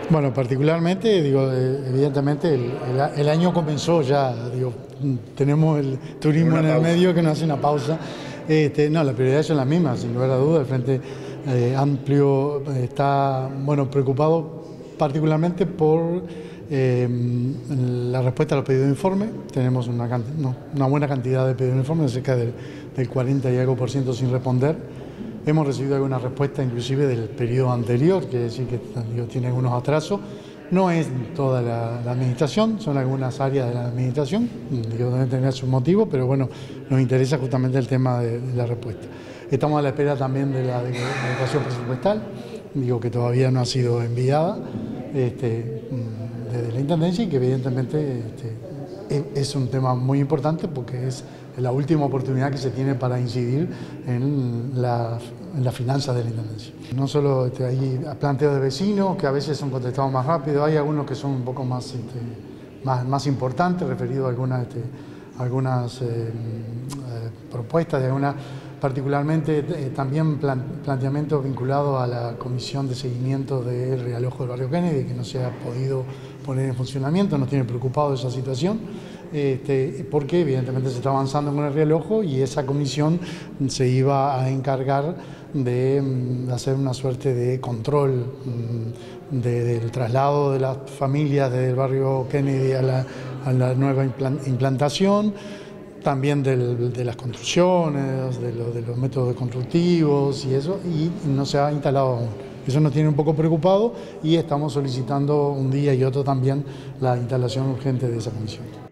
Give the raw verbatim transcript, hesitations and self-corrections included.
Bueno, particularmente, digo, eh, evidentemente el, el, el año comenzó ya, digo, tenemos el turismo en el medio que nos hace una pausa. Este, no, las prioridades son las mismas, sin lugar a dudas. El Frente eh, Amplio está, bueno, preocupado particularmente por eh, la respuesta a los pedidos de informe. Tenemos una, no, una buena cantidad de pedidos de informe, cerca del, del cuarenta y algo por ciento sin responder. Hemos recibido alguna respuesta inclusive del periodo anterior, que decir que digo, tiene algunos atrasos. No es toda la, la administración, son algunas áreas de la administración, digo, deben tener sus motivos, pero bueno, nos interesa justamente el tema de, de la respuesta. Estamos a la espera también de la declaración presupuestal, digo que todavía no ha sido enviada este, desde la Intendencia y que evidentemente este, es un tema muy importante porque es la última oportunidad que se tiene para incidir en las la finanzas de la Intendencia. No solo este, hay planteos de vecinos que a veces son contestados más rápido, hay algunos que son un poco más, este, más, más importantes, referidos a algunas, este, algunas eh, eh, propuestas, de algunas, particularmente eh, también plan, planteamientos vinculados a la comisión de seguimiento del realojo del barrio Kennedy, que no se ha podido poner en funcionamiento, nos tiene preocupado esa situación. Este, porque evidentemente se está avanzando con el realojo y esa comisión se iba a encargar de um, hacer una suerte de control um, de, del traslado de las familias del barrio Kennedy a la, a la nueva implantación, también del, de las construcciones, de, lo, de los métodos constructivos y eso, y no se ha instalado aún. Eso nos tiene un poco preocupado y estamos solicitando un día y otro también la instalación urgente de esa comisión.